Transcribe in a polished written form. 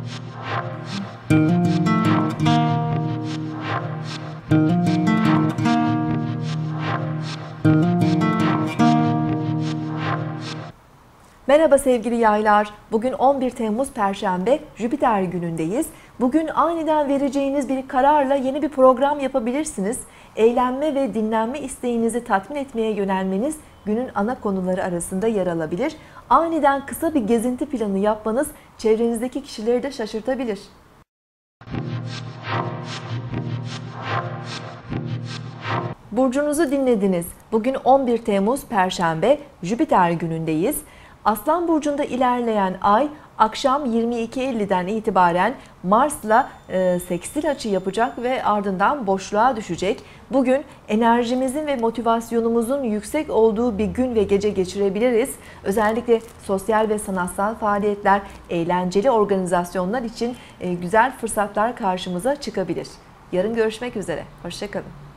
Merhaba sevgili yaylar. Bugün 11 Temmuz Perşembe, Jüpiter günündeyiz. Bugün aniden vereceğiniz bir kararla yeni bir program yapabilirsiniz. Eğlenme ve dinlenme isteğinizi tatmin etmeye yönelmeniz günün ana konuları arasında yer alabilir. Aniden kısa bir gezinti planı yapmanız çevrenizdeki kişileri de şaşırtabilir. Burcunuzu dinlediniz. Bugün 11 Temmuz Perşembe, Jüpiter günündeyiz. Aslan burcunda ilerleyen ay akşam 22.50'den itibaren Mars'la sekstil açı yapacak ve ardından boşluğa düşecek. Bugün enerjimizin ve motivasyonumuzun yüksek olduğu bir gün ve gece geçirebiliriz. Özellikle sosyal ve sanatsal faaliyetler, eğlenceli organizasyonlar için güzel fırsatlar karşımıza çıkabilir. Yarın görüşmek üzere. Hoşça kalın.